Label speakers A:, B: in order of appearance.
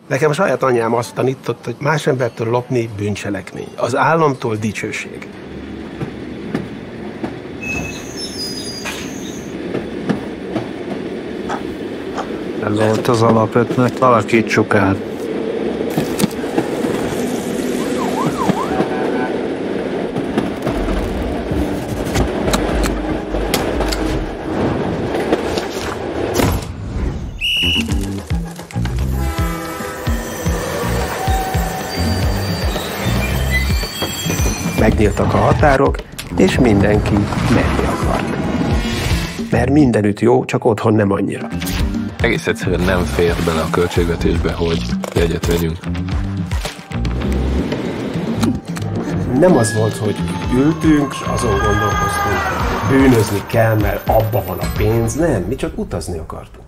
A: Nekem a saját anyám azt tanított, hogy más embertől lopni bűncselekmény, az államtól dicsőség.
B: Ez volt az alapötlet, alakítsuk át.
A: Megnyíltak a határok, és mindenki menni akart. Mert mindenütt jó, csak otthon nem annyira.
C: Egész egyszerűen nem fér bele a költségvetésbe, hogy jegyet vegyünk.
A: Nem az volt, hogy ültünk, és azon gondolkoztunk, hogy bűnözni kell, mert abba van a pénz. Nem, mi csak utazni akartunk.